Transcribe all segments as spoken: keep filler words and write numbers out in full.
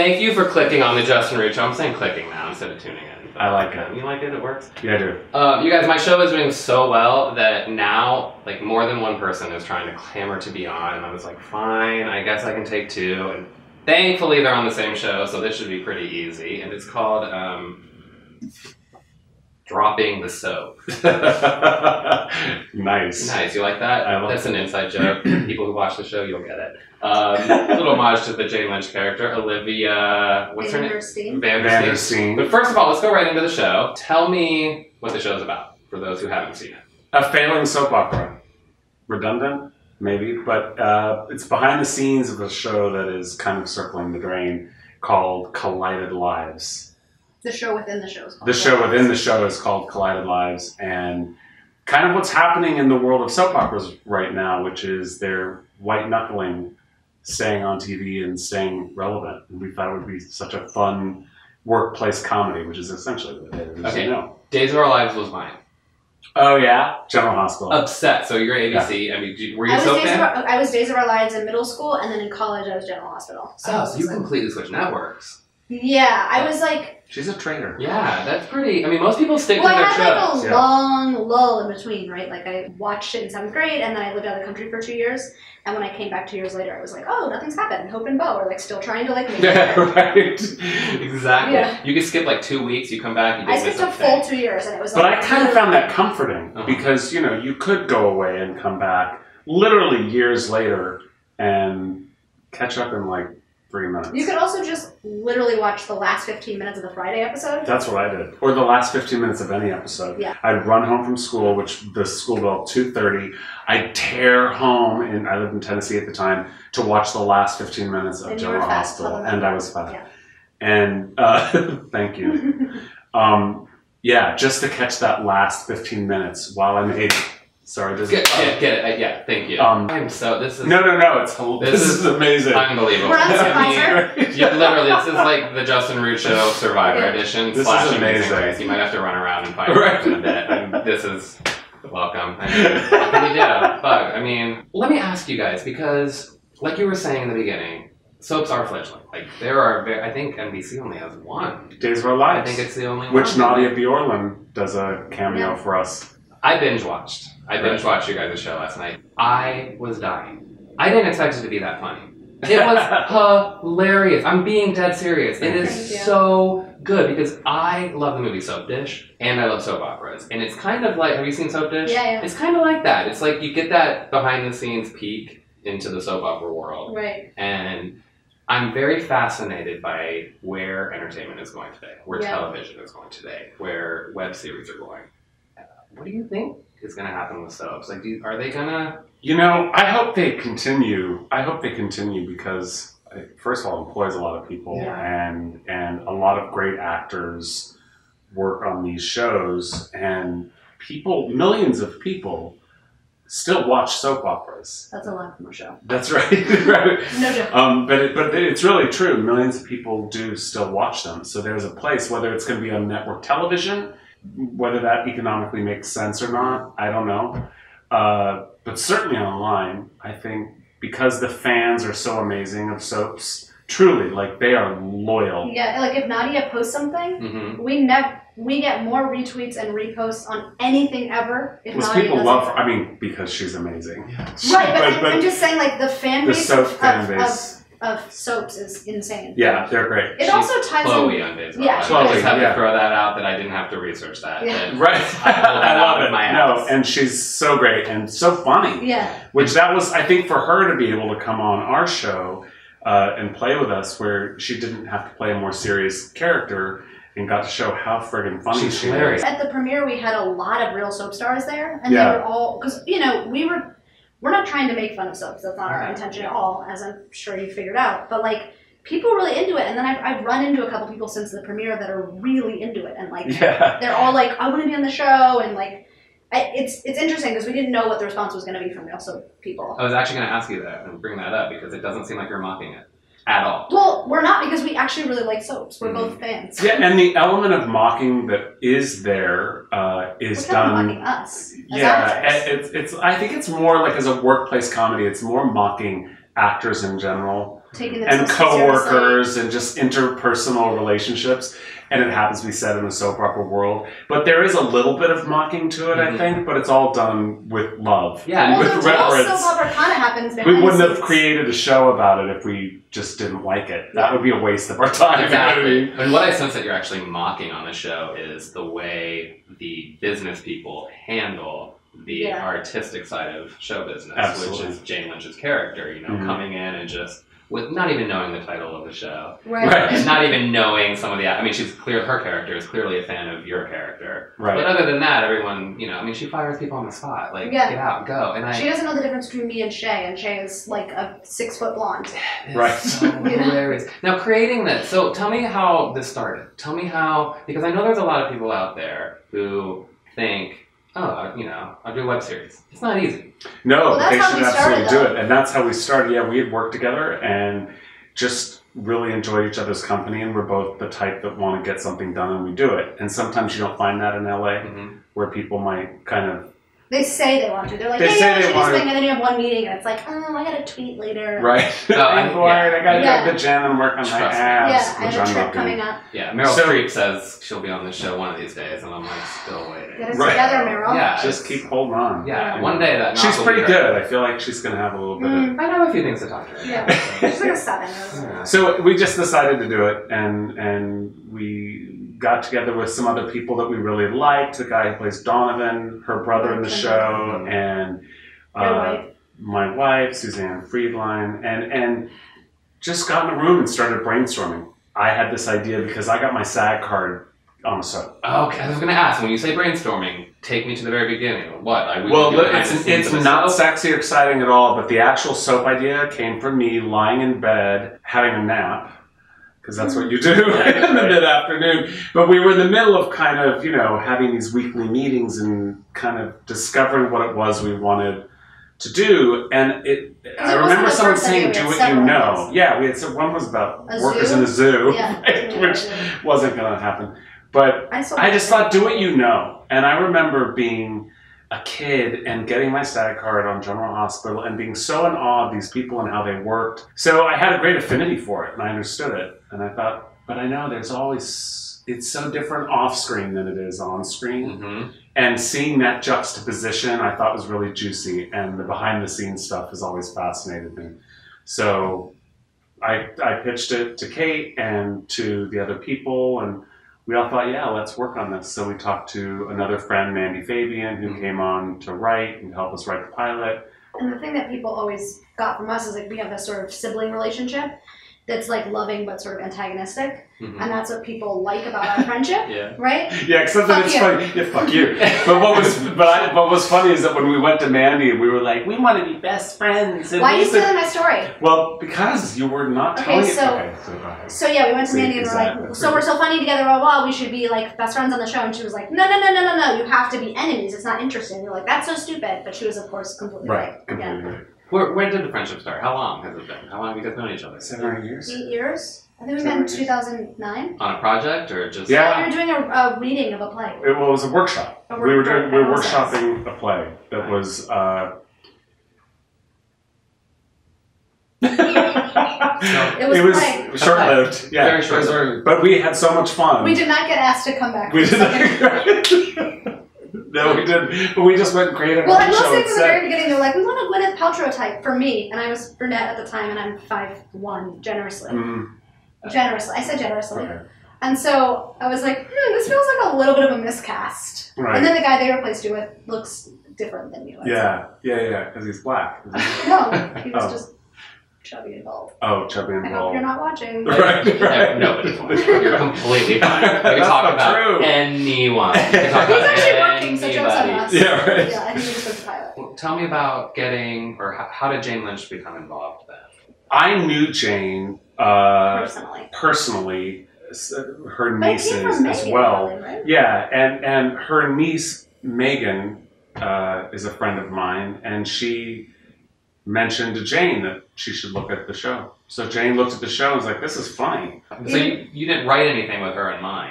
Thank you for clicking on the Justin Rucho. I'm saying clicking now instead of tuning in. I like it. You like it? It works? Yeah, I do. Uh, you guys, my show is doing so well that now, like, more than one person is trying to clamor to be on, and I was like, fine, I guess I can take two. And thankfully, they're on the same show, so this should be pretty easy. And it's called um, Dropping the Soap. Nice. Nice. You like that? I love That's it. an inside joke. People who watch the show, you'll get it. Um, a little homage to the Jane Lynch character, Olivia. What's her name? Vanderstein. Vanderstein. Vanderstein. But first of all, let's go right into the show. Tell me what the show's about for those who haven't seen it. A failing soap opera. Redundant, maybe, but uh, it's behind the scenes of a show that is kind of circling the drain called Collided Lives. The show within the show is called The show within the show is called Collided Lives, and kind of what's happening in the world of soap operas right now, which is they're white-knuckling, staying on T V and staying relevant. And we thought it would be such a fun workplace comedy, which is essentially what it is. Okay. You know. Days of Our Lives was mine. Oh, yeah? General Hospital. Upset. So you're A B C. I mean, did- were you I was, so Days of fan? Our, I was Days of Our Lives in middle school, and then in college I was General Hospital. So, Oh, so you completely switched networks. yeah, I was like, She's a traitor. Yeah, that's pretty. I mean, most people stick well, to I their had shows. like a yeah. long lull in between, right? Like I watched it in seventh grade, and then I lived out of the country for two years. And when I came back two years later, I was like, oh, nothing's happened. Hope and Bo are like still trying to like make it. Yeah, right. Exactly. Yeah. You could skip like two weeks. You come back. You I didn't skipped miss a a full thing. two years, and it was But like. I kind of found that comforting Uh-huh. because, you know, you could go away and come back literally years later and catch up in like three minutes. You could also just literally watch the last fifteen minutes of the Friday episode. That's what I did. Or the last fifteen minutes of any episode. Yeah. I'd run home from school, which the school bell two thirty. I'd tear home, and I lived in Tennessee at the time, to watch the last fifteen minutes of And you General were fast, Hospital. tell them And that. I was fat. Yeah. And uh, thank you. um, yeah, just to catch that last fifteen minutes while I'm eight. Sorry, this Get, is. get, get it. Uh, yeah, thank you. Um, I'm so. This is No, no, no. It's this, This this is is amazing. unbelievable. We're on I Survivor. mean, yeah, literally, this is like the Justin Rucho Survivor Yeah. edition This is slash Amazing amazing. Race. You might have to run around and fight Right. in a bit. And this is welcome. I mean, what can you do? Fuck. I mean, let me ask you guys because, like you were saying in the beginning, soaps are fledgling. Like there are, very, I think N B C only has one. Days of Our I Lives. think it's the only Which one. Nadia Bjorlund does a cameo Yeah. for us. I binge watched. I binge watched you guys' show last night. I was dying. I didn't expect it to be that funny. It was hilarious. I'm being dead serious. It is Thank you. so good because I love the movie Soap Dish and I love soap operas. And it's kind of like, have you seen Soap Dish? Yeah, yeah. It's kind of like that. It's like you get that behind the scenes peek into the soap opera world. Right. And I'm very fascinated by where entertainment is going today, where Yeah. television is going today, where web series are going. What do you think is going to happen with soaps? Like, do you, are they going to... You know, I hope they continue. I hope they continue because, uh, first of all, it employs a lot of people, Yeah. and and a lot of great actors work on these shows, and people, millions of people, still watch soap operas. That's a lot from a show. That's right. Right. No joke. Um, but it, but it's really true. Millions of people do still watch them. So there's a place, whether it's going to be on network television, whether that economically makes sense or not, I don't know. Uh, but certainly online, I think, because the fans are so amazing of soaps, truly, like they are loyal. Yeah, like if Nadia posts something, Mm-hmm. we never we get more retweets and reposts on anything ever. If Because Nadia people does love it. her. I mean, because she's amazing. Right, but, I'm, I'm just saying, like the fan the base, soap of, fan of, base. Of, of soaps is insane. Yeah, they're great. It also ties Chloe in. on Days of Yeah, Our Lives. Chloe, I just have yeah. to throw that out that I didn't have to research that. Yeah. And Right. I pulled that I out love of it. my No, ass. and she's so great and so funny. Yeah. Which that was, I think, for her to be able to come on our show uh, and play with us, where she didn't have to play a more serious character and got to show how friggin' funny She's she hilarious. is. At the premiere, we had a lot of real soap stars there, and Yeah. they were all because you know we were we're not trying to make fun of soaps. That's not our intention at all, as I'm sure you figured out. But like people are really into it, and then I've, I've run into a couple people since the premiere that are really into it, and like Yeah. they're all like, I want to be on the show, and like I, it's it's interesting because we didn't know what the response was going to be from real soap people. I was actually going to ask you that and bring that up because it doesn't seem like you're mocking it at all. Well, we're not because we actually really like soaps. We're Mhm. both fans. Yeah, and the element of mocking that is there uh, is We're kind of done. mocking us. As Yeah, actors. it's it's. I think it's more like as a workplace comedy. It's more mocking actors in general taking the and coworkers and just interpersonal relationships. And it happens to be set in a soap opera world. But there is a little bit of mocking to it, mm-hmm. I think, but it's all done with love. Yeah, well, with the reverence. Real soap opera kind of happens behind we wouldn't the have scenes. created a show about it if we just didn't like it. That Yeah. would be a waste of our time. Exactly. You know what I mean? And what I sense that you're actually mocking on the show is the way the business people handle the Yeah. artistic side of show business, Absolutely. which is Jane Lynch's character, you know, Mm-hmm. coming in and just with not even knowing the title of the show. Right. Right. And not even knowing some of the, I mean, she's clear, her character is clearly a fan of your character. Right. But other than that, everyone, you know, I mean, she fires people on the spot. Like, Yeah. get out, go. And I, She doesn't know the difference between me and Shay, and Shay is like a six foot blonde. It's Right. so hilarious. Now, creating this, so tell me how this started. Tell me how, because I know there's a lot of people out there who think, oh, you know, I'll do a web series. It's not easy. No, Well, but that's they how should we absolutely started, do it. And that's how we started. Yeah, we had worked together and just really enjoy each other's company. And we're both the type that want to get something done and we do it. And sometimes you don't find that in L A, Mm-hmm. where people might kind of They say they want to. They're like, They hey, say yeah, they we should do want to- something, and then you have one meeting, and it's like, oh, I got to tweet later. right. Oh, I- I'm bored. I gotta Yeah. go to the gym and work on my Trust me. abs, Yeah, I which have a I'm trip not coming doing. up. Yeah, Meryl So- Streep says she'll be on this show one of these days, and I'm like, still waiting. Get us Right. together, Meryl. Yeah, Just keep holding on. Yeah, You one know. day that She's knock will pretty be good. heard. I feel like she's gonna have a little bit of. Mm, I know a few things to talk to her. yeah. about. She's like a seven. Or Yeah. So we just decided to do it, and and we got together with some other people that we really liked. The guy who plays Donovan, her brother in the show, and Your uh, wife. my wife, Suzanne Friedline, and and just got in a room and started brainstorming. I had this idea because I got my SAG card on the soap. Okay, I was going to ask, when you say brainstorming, take me to the very beginning. What? I, we Well, would do look, behind the it's, scenes it's of a not soap? sexy or exciting at all, but the actual soap idea came from me lying in bed, having a nap, because that's what you do in the mid-afternoon. But we were in the middle of kind of, you know, having these weekly meetings and kind of discovering what it was we wanted to do. And it, I it wasn't remember the someone first saying, idea, do we what had you several know. ideas. Yeah, we had some, one was about A workers zoo? in a zoo, Yeah. right, which wasn't going to happen. But I, saw I just that. thought, do what you know. And I remember being a kid and getting my SAG card on General Hospital and being so in awe of these people and how they worked. So I had a great affinity for it and I understood it. And I thought, but I know there's always, it's so different off screen than it is on screen. Mm-hmm. And seeing that juxtaposition I thought was really juicy. And the behind the scenes stuff has always fascinated me. So I, I pitched it to Kate and to the other people, and we all thought, yeah, let's work on this. So we talked to another friend, Mandy Fabian, who Mm-hmm. came on to write and help us write the pilot. And the thing that people always got from us is like we have this sort of sibling relationship that's like loving but sort of antagonistic, Mm-hmm. and that's what people like about our friendship, Yeah. right? Yeah, except that Fuck it's you. funny. Yeah, fuck you. But what was but I, what was funny is that when we went to Mandy, we were like, we want to be best friends. And Why are we you said- stealing my story? Well, because you were not Okay, telling it. so- okay, so go ahead. So yeah, we went to See, Mandy and we're exactly. like, so we're so funny together. Oh, wow, we should be like best friends on the show. And she was like, no, no, no, no, no, no. You have to be enemies. It's not interesting. We we're like, that's so stupid. But she was, of course, completely right. Right, completely Yeah. right. Where, where did the friendship start? How long has it been? How long have you guys known each other? Seven or eight years. Eight years. I think we Seven met in years. two thousand nine. On a project or just? Yeah. We were doing a, a reading of a play. It was a workshop. A we were doing we were workshop. workshopping a play that was. Uh, It was it was playing. short-lived. Yeah, Very it was short-lived. very- But we had so much fun. We did not get asked to come back. We for the second- did. No, we didn't. But we just went and created Well, our I own will show say and from the set- very beginning, they were like, we want a Gwyneth Paltrow type for me. And I was brunette at the time, and I'm five one, generously. Mm, Generously. I said generously. okay. And so I was like, hmm, this feels like a little bit of a miscast. Right. And then the guy they replaced you with looks different than you. I'd Yeah, yeah, yeah, because he's black. isn't he? say. No, he was Oh. just chubby and bald. Oh, chubby and I hope bald. you're not watching. Right, right. Nobody's watching. You're completely fine. You can That's talk not about true. anyone. You can talk He's about actually working, so jokes on anybody. us. Yeah, right. Yeah, I think he just went to pilot. Well, tell me about getting, or how, how did Jane Lynch become involved then? I knew Jane uh, Personally. personally, s- her But it nieces came from as Megan, well. really, right? Yeah, and, and her niece, Megan, uh, is a friend of mine, and she mentioned to Jane that she should look at the show. So Jane looked at the show and was like, this is funny. So you, you didn't write anything with her in mind?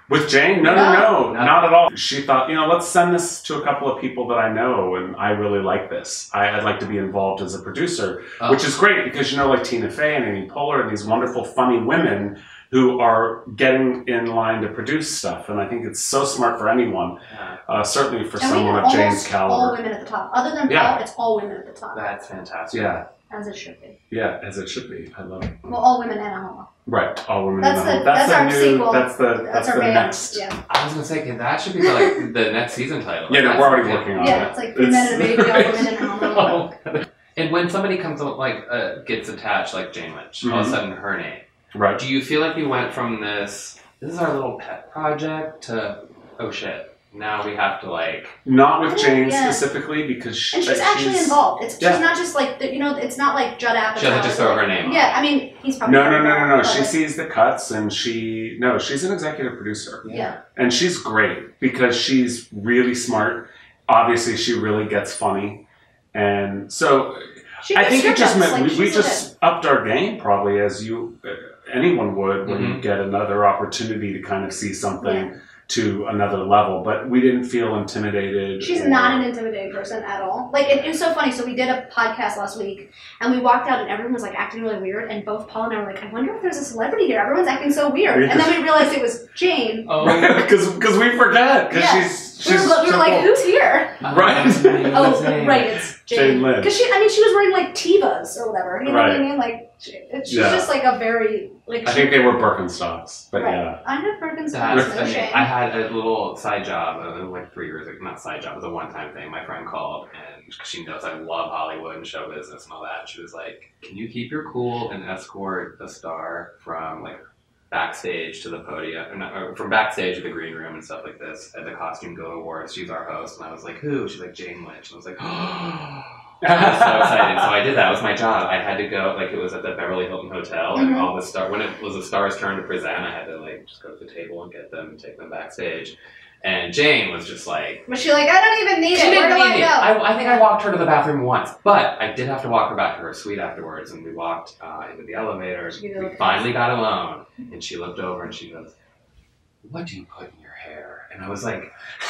With Jane? No, No. no, no, No. not at all. She thought, you know, let's send this to a couple of people that I know, and I really like this. I, I'd like to be involved as a producer, Oh. which is great because, you know, like Tina Fey and Amy Poehler and these wonderful, funny women who are getting in line to produce stuff. And I think it's so smart for anyone, Yeah. uh, certainly for And we someone have of Jane's almost all caliber. women at the top. Other than Yeah. Paul, it's all women at the top. That's fantastic. Yeah, As it should be. yeah, as it should be. I love it. Well, all women and a homo. Right, all women. That's in the the- home. that's the our new, sequel. That's the that's, That's our the band. next. Yeah. I was gonna say, okay, that should be the, like the next season title. Yeah, no, That's we're already good. working on Yeah, it. it's like three men and a baby, all women and a homo. Oh. And when somebody comes up, like uh, gets attached, like Jane Lynch, all of a Mhm. sudden her name. Right. Do you feel like you went from this? This is our little pet project to oh shit. Now we have to like. Not with Jane Yeah. specifically because she, And she's uh, actually involved. It's Yeah. she's not just like the, you know. It's not like Judd Apatow. She doesn't just throw her name on. Yeah, I mean he's probably. No, no, no, no, no. but, She like, sees the cuts and she no, she's an executive producer. Yeah. And she's great because she's really smart. Obviously, she really gets funny. And so She I gets think it just script meant ups, like, we, we she's just upped our game probably as you uh, anyone would when you Mhm. get another opportunity to kind of see something to another level. But we didn't feel intimidated. She's or- not an intimidating person at all. Like, it, it was so funny. So we did a podcast last week, and we walked out, and everyone was, like, acting really weird, and both Paul and I were like, I wonder if there's a celebrity here. Everyone's acting so weird. And then we realized it was Jane. Oh. Because because we forget because Yeah. she's We were, she's we were so like, cool. who's here? Right. Oh, right, it's Jane Jane. Lynch. Because she, I mean, she was wearing, like, Tevas or whatever. You know what I Right. mean? Like, she, it- she's Yeah. just, like, a very, like, I she, think they were Birkenstocks, but right. yeah. I have Birkenstocks, That's, no I, mean, shame. I had a little side job, uh, like three years ago, not side job, it was a one-time thing. My friend called, and she knows I love Hollywood and show business and all that. She was like, can you keep your cool and escort a star from, like, backstage to the podium, or not, or from backstage to the green room and stuff like this at the Costume Go Awards? She's our host. And I was like, who? She's like, Jane Lynch. And I was like, oh. I was so excited. So I did that. It was my job. I had to go, like, it was at the Beverly Hilton Hotel, and Mhm. all the star, when it was the star's turn to present, I had to, like, just go to the table and get them and take them backstage. And Jane was just like, Was she like, I don't even need she it. Where didn't do need I me. go? I, I think I walked her to the bathroom once, but I did have to walk her back to her suite afterwards, and we walked uh, into the elevator. You We look finally got alone, and she looked over and she goes, what do you put in your hair? And I was like,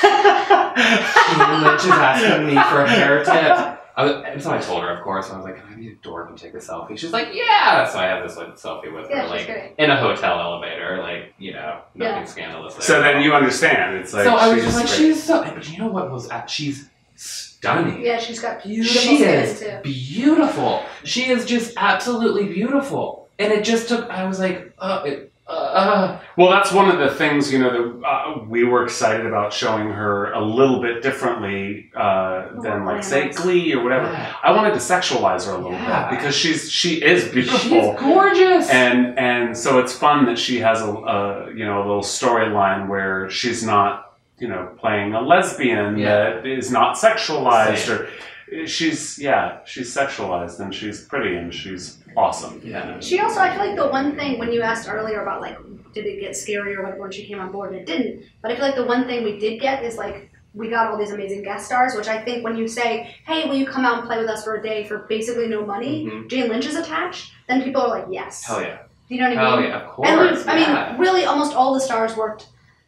Jane Lynch is asking me for a hair tip. I was, and so I told her, of course. I was like, can I be a dork and take a selfie? She's like, yeah. So I have this like selfie with Yeah, her, she's like great. in a hotel elevator, like, you know, nothing Yeah. scandalous there. So then you understand. It's like so I was she's just like, great. she's so. But you know what was? At, she's stunning. Yeah, she's got beautiful She skin, is too. beautiful. She is just absolutely beautiful. And it just took. I was like, uh, it, uh, uh. Well, that's one of the things, you know, that uh, we were excited about showing her a little bit differently uh, than, like, say, glamorous. Glee or whatever. Yeah. I wanted to sexualize her a little Yeah. bit because she's she is beautiful. She's gorgeous. And and so it's fun that she has a, a you know a little storyline where she's not you know playing a lesbian Yeah. that is not sexualized Same. or she's yeah she's sexualized and she's pretty and she's awesome. Yeah. She also, I feel like the one thing, when you asked earlier about, like, did it get scarier when, when she came on board, and it didn't. But I feel like the one thing we did get is, like, we got all these amazing guest stars, which I think when you say, hey, will you come out and play with us for a day for basically no money, Mhm. Jane Lynch is attached, then people are like, yes. Hell yeah. Do you know what I Hell mean? yeah. Of course. And we, I yeah. mean, really, almost all the stars worked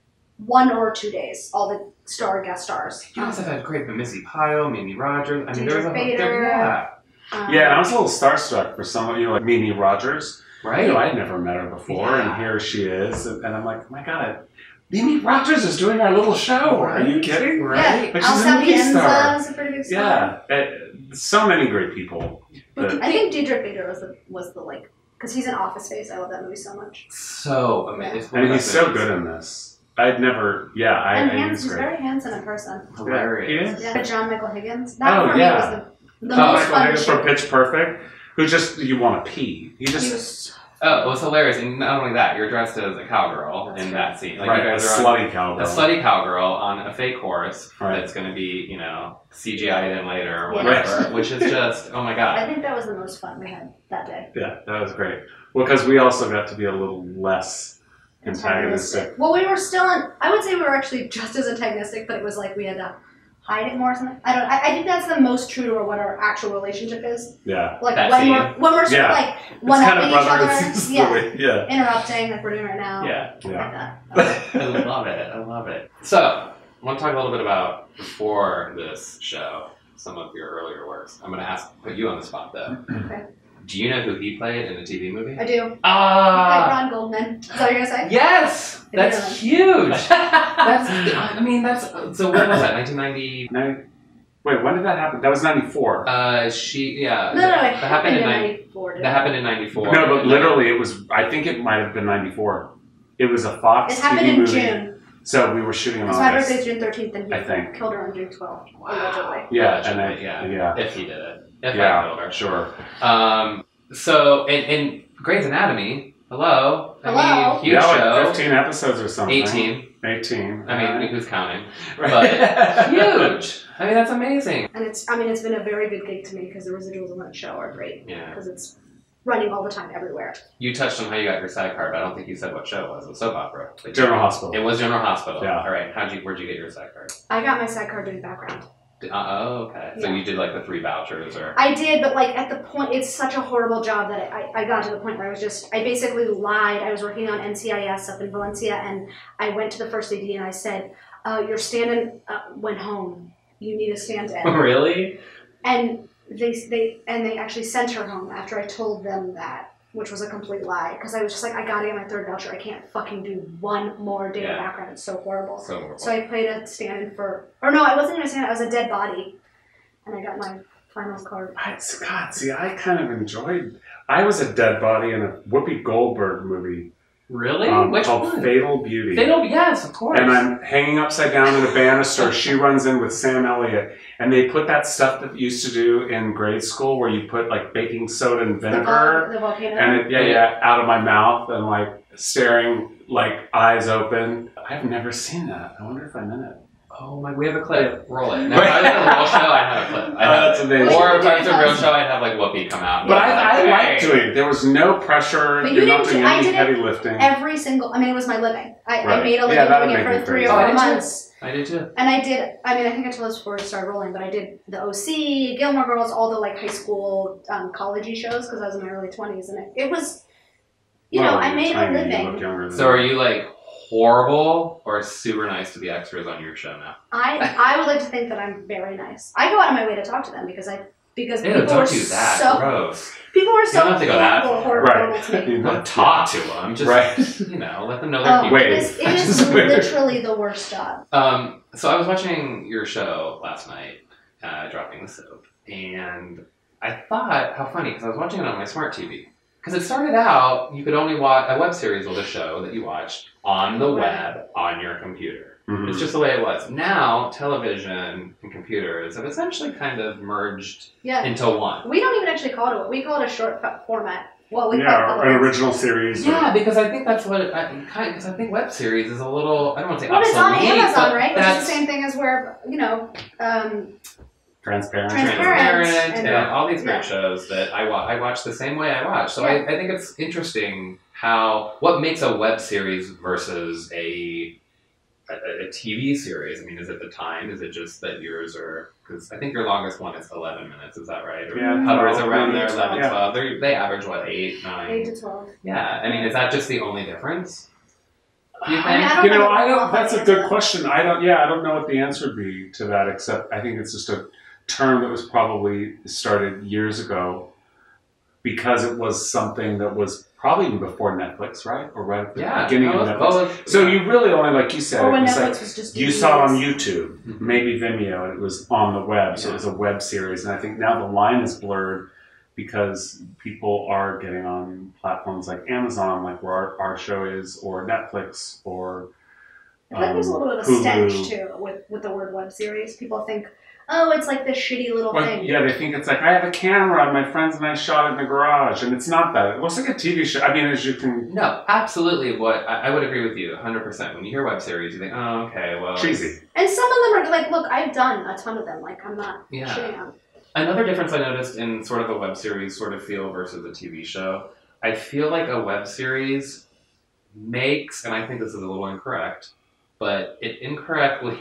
one or two days, all the star guest stars. You guys have had great, but Missy Pyle, Mimi Rogers. I mean, Ginger there's a whole Bader. yeah. Um, Yeah, and I was a little starstruck for someone, you know, like Mimi Rogers. Right? You know, I'd never met her before, Yeah. and here she is, and, and I'm like, oh my god, Mimi Rogers is doing our little show. Are you kidding? Right? Yeah, Like, she's a Al movie star. Sapienza is a pretty big star. Yeah, it, so many great people. that- I think Diedrich Bader was the, was the like, because he's an Office Space. I love that movie so much. So amazing. It's one and of he's my so favorites. good in this. I'd never, yeah, I, and I hands, he's he's great. very handsome in person. Hilarious. He is. Yeah, John Michael Higgins. That Oh, for yeah. me was the, the John most Michael fun Higgins shit. from Pitch Perfect, who just, you want to pee. He He just, was, Oh, it was hilarious. And not only that, you're dressed as a cowgirl That's in right. that scene. Like, right, you a guys are on slutty cowgirl. a slutty cowgirl on a fake horse Right. that's going to be, you know, C G I'd in later or Yeah. whatever, Right. which is just, oh my I god. think that was the most fun we had that day. Yeah, that was great. Well, because we also got to be a little less antagonistic. Well, we were still in, I would say we were actually just as antagonistic, but it was like we had to hide it more or something. I don't. I, I think that's the most true to what our actual relationship is. Yeah. Like That when scene. we're when we're sort Yeah. of like one It's kind upping of each brother other. and sister. Yeah. Yeah. Interrupting like we're doing right now. Yeah. Yeah. Like that. I love it. I love it. So, I want to talk a little bit about before this show, some of your earlier works. I'm going to ask, put you on the spot though. Okay. Do you know who he played in the T V movie? I do. Like Ah, Ron Goldman. Is that what you're gonna say? yes, I that's do huge. That's, I mean, that's. So when was that? nineteen ninety. Nin- Wait, when did that happen? That was ninety-four. Uh, she, yeah. No, no, no. It that happened in ninety. ninety-four. didn't That it? happened in ninety-four. No, but literally, it was. I think it might have been ninety-four. It was a Fox It happened T V in movie. June. So we were shooting in Because my August. birthday's June thirteenth, and he I think. killed her on June twelfth. Allegedly. Yeah, and Allegedly, I, yeah. yeah, If he did it. If yeah, I killed her. sure. Um, so, in, in Grey's Anatomy, hello. Hello. I mean, huge yeah, like show. fifteen episodes or something. eighteen. eighteen. I mean, Alright. who's counting? Right. But huge. I mean, that's amazing. And it's, I mean, it's been a very big gig to me because the residuals on that show are great. Yeah. Because it's running all the time everywhere. You touched on how you got your SAG card, but I don't think you said what show it was. It was soap opera. Like, General Hospital. It was General Hospital. Yeah. All right. How'd you? Where'd you get your SAG card? I got my side card doing background. Uh, oh, okay. So Yeah. you did like the three vouchers, or I did, but like at the point, it's such a horrible job that I, I got to the point where I was just, I basically lied. I was working on N C I S up in Valencia, and I went to the first A D and I said, uh, your stand-in uh, went home. You need a stand-in. really? And they they and they actually sent her home after I told them that, which was a complete lie. Because I was just like, I gotta get my third voucher. I can't fucking do one more day Yeah. of background. It's so horrible. So horrible. So I played a stand-in for, or no, I wasn't even a stand-in. I was a dead body, and I got my final card. I, God, see, I kind of enjoyed. I was a dead body in a Whoopi Goldberg movie really? um, Which called one? Fatal Beauty. Fatal. Yes, of course. And I'm hanging upside down in a banister. She runs in with Sam Elliott, and they put that stuff that you used to do in grade school, where you put like baking soda and The, vinegar, vol- the volcano. and it, yeah, yeah, out of my mouth, and like staring, like eyes open. I've never seen that. I wonder if I'm in it. Oh my, we have a clip. Roll it. Now, if I was in a real show, I'd have a clip. I'd Oh, have, that's amazing. Or if I was in a real show, I'd have like Whoopi come out. and But be I, I like, liked "Hey." doing it. There was no pressure. But you You're not didn't doing do- I any did it heavy lifting. Every single, I mean, it was my living. I, I Right. made a Yeah, living that'd doing it make me for three crazy. or Oh, I four did too. months. I did too. And I did, I mean, I think I told this before we started rolling, but I did the O C, Gilmore Girls, all the like high school um, college-y shows because I was in my early twenties. And it, it was, you know, Well, I you're made a tiny, you living. look younger than So are me. you like horrible or super nice to the extras on your show now? I I would like to think that I'm very nice. I go out of my way to talk to them because I because Ew, people don't were do that. so Gross. people were so don't have to go that horrible, far. horrible, Right. horrible to me. You know? Don't talk to them. Just, Right. you know, let them know they're Oh, people. Wait. it is, it That's is just weird. literally the worst job. Um, so I was watching your show last night, uh, Dropping the Soap, and I thought, how funny, because I was watching it on my smart T V. Because it started out, you could only watch, a web series was a show that you watched on the web, on your computer. Mhm. It's just the way it was. Now, television and computers have essentially kind of merged Yeah. into one. We don't even actually call it a we call it a short f- format. Well, we Yeah, call or it an original series. or- Yeah, because I think that's what, I, kind because I think web series is a little, I don't want to say Well, it's on obsolete, Amazon, but right? Which is that's the same thing as where, you know, um, Transparent. Transparent. Transparent and, and- all these great yeah. shows that I, wa- I watch the same way I watch. So Yeah. I, I think it's interesting how, what makes a web series versus a, a, a T V series? I mean, is it the time? Is it just that yours are, because I think your longest one is eleven minutes, is that right? Or Yeah, hovers twelve, around there, maybe eleven, twelve. twelve. They're, they average, what, eight, nine? eight to twelve. Yeah, I mean, is that just the only difference? Do you think? I mean, I don't You know, know I how don't. That's a to answer good that. question. I don't. Yeah, I don't know what the answer would be to that. Except I think it's just a term that was probably started years ago because it was something that was probably even before Netflix, right? Or right at the Yeah. beginning no, of it's- Netflix. well, it's- So you really only, like you said, Or it when was Netflix like was just you D V Ds. saw it on YouTube, Mhm. maybe Vimeo, and it was on the web, so it Yeah. was a web series. And I think now the line is blurred because people are getting on platforms like Amazon, like where our, our show is, or Netflix, or I feel like there's a um, little bit of a Hulu. stench too with, with the word web series. People think, oh, it's like this shitty little Well, thing. yeah, they think it's like, I have a camera and my friends and I shot it in the garage. And it's not that. It looks like a T V show. I mean, as you can... No, absolutely. What I, I would agree with you one hundred percent. When you hear web series, you think, oh, okay, well... Cheesy. And some of them are like, look, I've done a ton of them. Like, I'm not Yeah. shitting on. Another difference I noticed in sort of a web series sort of feel versus a T V show, I feel like a web series makes, and I think this is a little incorrect, but it incorrectly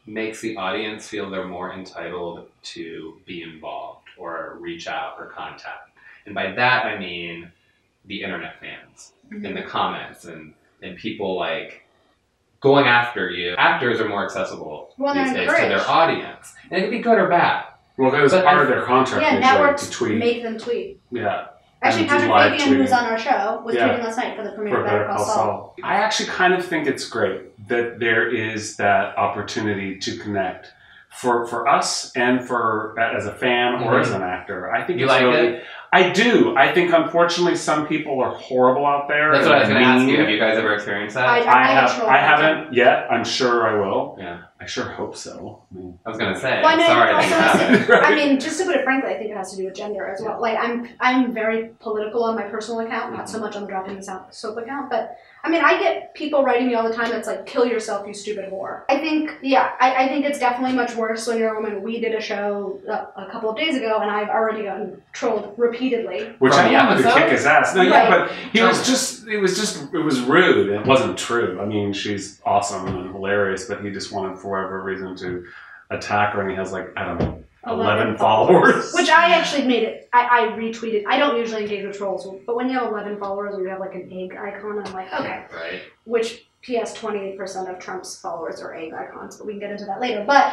makes the audience feel they're more entitled to be involved or reach out or contact. And by that I mean the internet fans mm-hmm. in the comments and, and people like going after you. Actors are more accessible well, these days to their audience. And it can be good or bad. Well, that was but part I, of their contract. Yeah, networks to tweet. make them tweet. Yeah. Actually, Patrick Fabian, who's on our show, was yeah. tweeting last night for the premiere of Better Call Saul. I actually kind of think it's great that there is that opportunity to connect for for us and for as a fan mm-hmm. or as an actor. I think you it's like really, it. I do. I think unfortunately some people are horrible out there. That's what I was going to ask you. Have you guys ever experienced that? I, I, I have. I haven't yet. I'm sure I will. Yeah. I sure hope so. I, mean, I was going to say. Well, I mean, sorry. also, I, right. I mean, just to put it frankly, I think it has to do with gender as well. Like, I'm I'm very political on my personal account, not so much on the Dropping the Soap account, but I mean, I get people writing me all the time that's like, kill yourself, you stupid whore. I think, yeah, I, I think it's definitely much worse when you're a woman. We did a show a, a couple of days ago, and I've already gotten trolled repeatedly. Which I wanted to kick his ass. No, right. yeah, but he was just, it was just, it was rude. It wasn't true. I mean, she's awesome and hilarious, but he just wanted, for whatever reason, to attack her, and he has like, I don't know, eleven followers. Which I actually made it, I, I retweeted. I don't usually engage with trolls, but when you have eleven followers or you have like an egg icon, I'm like, okay. Right. Which, P S twenty-eight percent of Trump's followers are egg icons, but we can get into that later. But,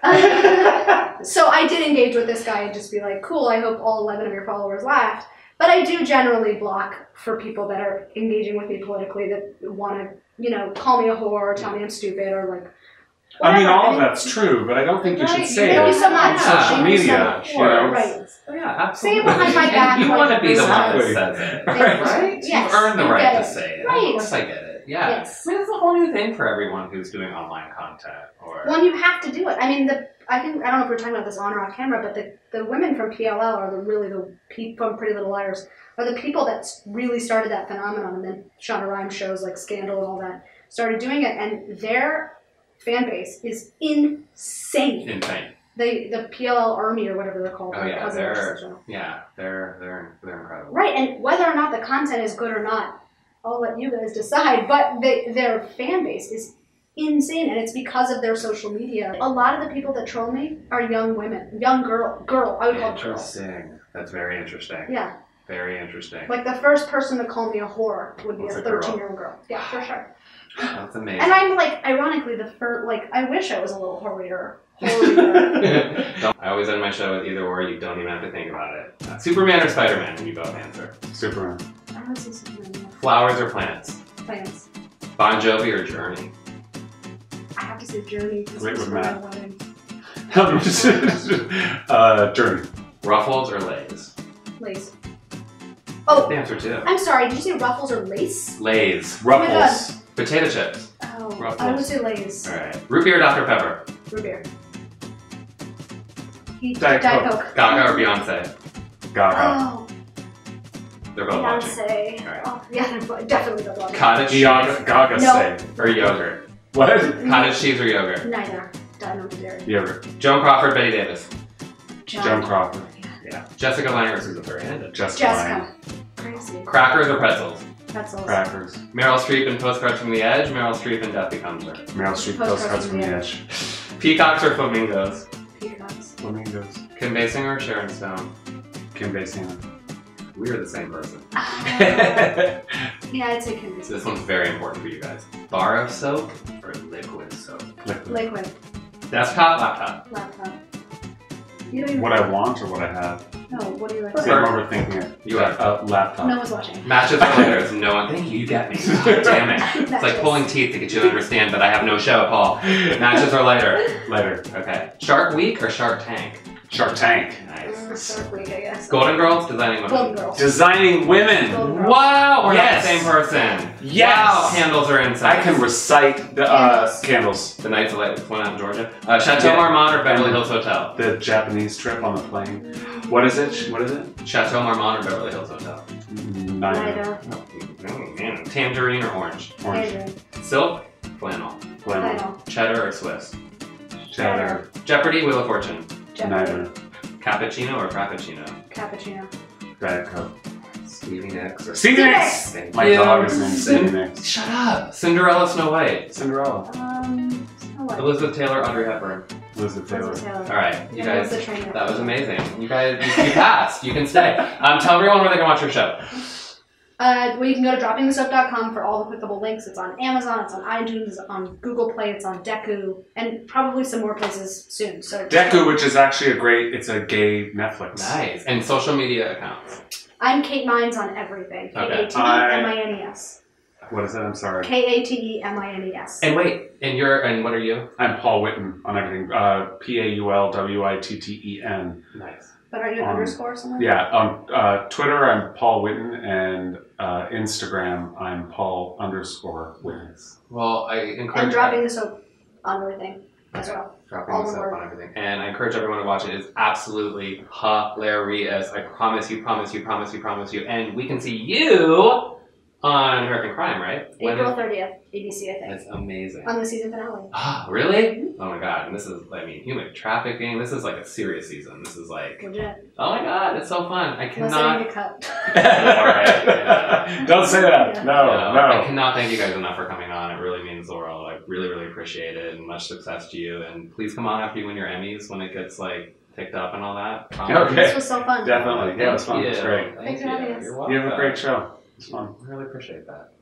uh, so I did engage with this guy and just be like, cool, I hope all eleven of your followers laughed. But I do generally block for people that are engaging with me politically that want to, you know, call me a whore or tell me I'm stupid or like, whatever. I mean, all of that's true, but I don't think you right. should say you it so on social media. So you know? Right. Oh, yeah, absolutely. Say it behind my back. You like want to be the one that exactly. says it, right? right? Yes, You've earned the you right to it. say it. Right. Of course I get it. Yeah. Yes. I mean, it's a whole new thing for everyone who's doing online content. Or well, you have to do it. I mean, the I can I don't know if we're talking about this on or off camera, but the, the women from P L L are the really the people from Pretty Little Liars are the people that really started that phenomenon, and then Shonda Rhimes shows like Scandal and all that started doing it, and their fan base is insane. Insane. They the P L L Army or whatever they're called. Oh yeah, they're yeah, they're they're they're incredible. Right, and whether or not the content is good or not, I'll let you guys decide. But they, their fan base is insane, and it's because of their social media. A lot of the people that troll me are young women, young girl, girl. I would call girl. Interesting. That's very interesting. Yeah. Very interesting. Like the first person to call me a whore would be What's a a girl? thirteen-year-old girl. Yeah, for sure. That's amazing. And I'm like, ironically, the first. Like, I wish I was a little whorier. Whorier. I always end my show with either or. You don't even have to think about it. Uh, Superman or Spider-Man? And you both answer. Superman. I would say Superman. Yeah. Flowers or plants? Plants. Bon Jovi or Journey? I have to say Journey. Wait, with Matt. Wedding. uh, Journey. Ruffles or Lay's? Lace. Oh, the answer too. I'm sorry. Did you say Ruffles or Lace? Lay's. Ruffles. Oh Potato chips. Oh, Ruffles. I would say Lace. All right. Root beer or Doctor Pepper? Root beer. Diet Diet Coke. Coke. Gaga or Beyonce? Gaga. Oh, They're both watching. Beyonce. All right. Oh, yeah, they're definitely both watching. Cottage Gaga, cheese Gaga No. say. or yogurt? What? Cottage cheese or yogurt? Neither. Dino dairy. Yogurt. Joan Crawford, Betty Davis. Joan Crawford. Yeah. Jessica Lange or Susan Sarandon? Jessica. Jessica. Crazy. Crackers or pretzels? Pretzels. Crackers. Meryl Streep in Postcards from the Edge. Meryl Streep in Death Becomes Her. Meryl Streep Postcards postcards from the edge. Peacocks or flamingos? Peacocks. Flamingos. Kim Basinger or Sharon Stone? Kim Basinger. We are the same person. Uh, yeah, I'd say Kim. So this one's very important for you guys. Bar of soap or liquid soap? Liquid. Liquid. Desktop, laptop? Laptop. You don't even What I want or what I have? No, what do you like? See, I'm overthinking it. You have a laptop. No one's watching. Matches or lighters? No one. Thank you. You get me. God damn it. It's like pulling teeth to get you to understand that I have no show, Paul. Matches or lighter? Later. Okay. Shark Week or Shark Tank? Shark Tank. Nice. Shark Week, I guess. Golden Girls, Designing Women. Golden Girls. Designing women. Golden Girls. Wow, we're Yes. not the same person. Yes. Wow, candles are inside. I can recite the uh, Candles. candles. The Knights of Light went out in Georgia. Uh, Chateau Yeah. Marmont or Beverly Hills Hotel? The Japanese trip on the plane. What is it? What is it? Chateau Marmont or Beverly Hills Hotel? Neither. Neither. Tangerine or orange? Orange. Neither. Silk, flannel. Flannel. Flannel. Cheddar or Swiss? Cheddar. Jeopardy, Wheel of Fortune. Neither. Cappuccino or Frappuccino? Cappuccino. Diet Coke. Stevie Nicks or Stevie Nicks! Thank My you. dog is named Stevie Nicks. Shut up! Cinderella, Snow White. Cinderella. Um, Snow like. Elizabeth Taylor, Audrey Hepburn. Elizabeth Taylor. Elizabeth Taylor. All right, you Yeah, guys, the trainer. that was amazing. You guys, you, you passed. You can stay. Um, tell everyone where they can watch your show. Uh, well, you can go to dropping the soap dot com for all the clickable links. It's on Amazon, it's on iTunes, it's on Google Play, it's on Deku, and probably some more places soon. So Deku, which is actually a great, it's a gay Netflix. Nice. And social media accounts. I'm Kate Mines on everything. K A T E M I N E S. What is it? I'm sorry. K A T E M I N E S. And wait, and you're, and what are you? I'm Paul Witten on everything. Uh, P A U L W I T T E N. Nice. But are you an Um, underscore somewhere? Yeah, on uh, Twitter I'm Paul Witten, and uh, Instagram I'm Paul underscore Witten. Well, I encourage And dropping the soap on everything as well. dropping all this the up word. on everything. And I encourage everyone to watch it. It's absolutely hilarious. I promise you, promise you, promise you, promise you. And we can see you on American Crime, right? When April is- thirtieth, A B C, I think. That's amazing. On the season finale. Ah, really? Oh my god. And this is, I mean, human trafficking. This is like a serious season. This is like, Legit. oh my god, it's so fun. I Unless I need cannot. a cut. Alright, yeah. Don't say that. Yeah. No, No, no. I cannot thank you guys enough for coming on. It really means the world. I really, really appreciate it, and much success to you. And please come on after you win your Emmys when it gets like picked up and all that. Okay. This was so fun. Definitely. Yeah, it was fun. It was Thank great. you. Thanks for Thank having you. us. You're You have a welcome. great show. It's fun. I really appreciate that.